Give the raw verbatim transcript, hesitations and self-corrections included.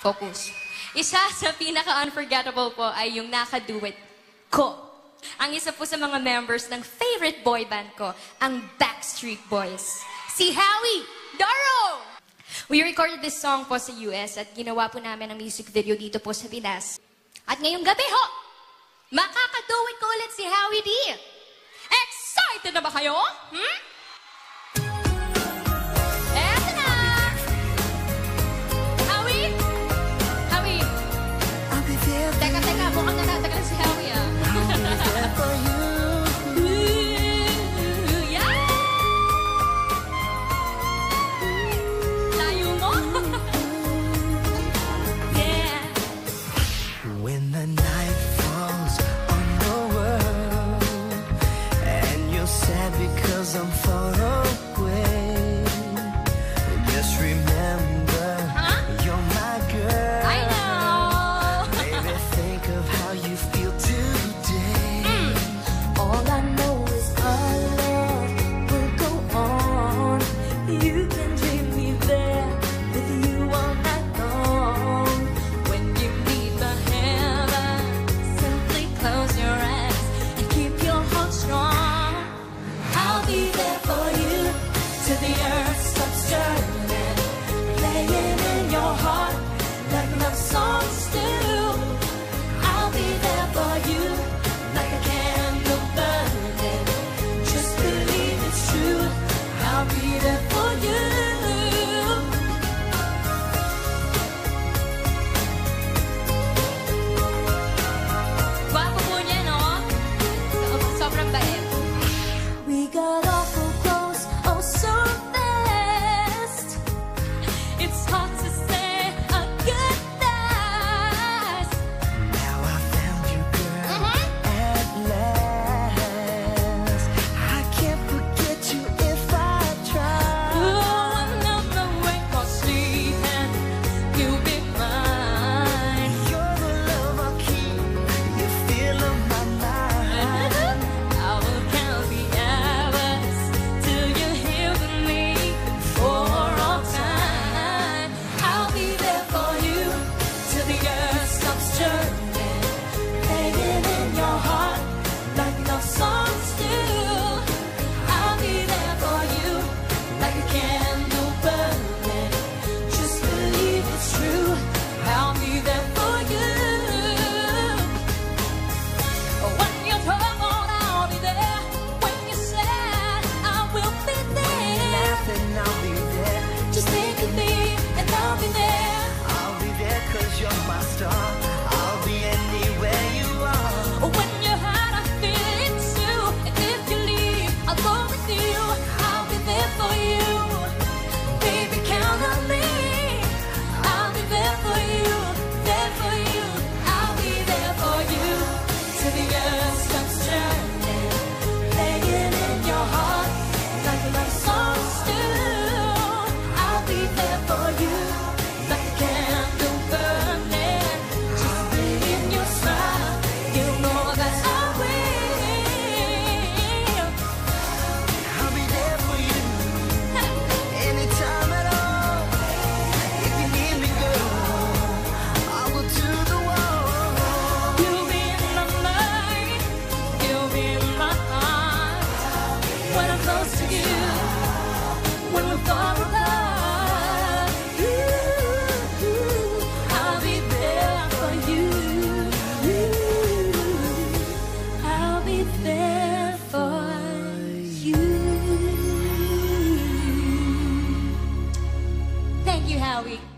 Focus. Isa sa pinaka-unforgettable po ay yung nakaduet ko. Ang isa po sa mga members ng favorite boy band ko, ang Backstreet Boys. Si Howie, Dorough! We recorded this song po sa U S at ginawa po namin ang music video dito po sa Pinas. At ngayong gabi ho, makakaduet ko ulit si Howie D. Excited na ba kayo? Hmm? Eto na! Howie? Howie? Teka, teka, mukhang natatagal si Howie ah. Because I'm far away. Just remember, huh? You're my girl. I know. Baby, think of how you feel today. Mm. All I know is our love will go on. You can dream me there with you all night long. When you need the heaven, simply close your eyes and keep your heart strong. I'll be there for you till the earth stops turning, playing in your heart like love songs do. I'll be there for you like a candle burning. Just believe it's true. I'll be there for you. Guwapo po niya, no? Sobrang bait. We got awful close, oh so fast. It's hard to say a goodnight. Now I found you, girl, mm-hmm. At last. I can't forget you if I try. Ooh, another way for sleeping, you'll be mine. You're the love I keep, you feel on my mind. I will count the hours till you're here with me for all time. I'll be there for you till the earth stops turning, playing in your heart like love songs do. I'll be there for you like a candle burning. Just believe it's true. I'll be there for you. When you're troubled, I'll be there. When you're sad, I will be there. Laughing, I'll be there. Just think of me and I'll be there. I'll be there 'cause you're my star. I'll be anywhere you are. When you're hurt, I feel it too. And if you leave, I'll go with you. I'll be there for you. Baby, count on me. I'll be there for you, there for you. I'll be there for you till the earth stops turning, playing in your heart like love songs do. I'll be there for you like a candle burning. Just believe in your smile. You know that I will. I'll be there for you anytime at all. If you need me, girl, I'll go to the wall. You'll be in my mind. You'll be in my heart. When I'm close to you, when we're far apart, ooh, I'll be there for you. I'll be there for you. Thank you, Howie.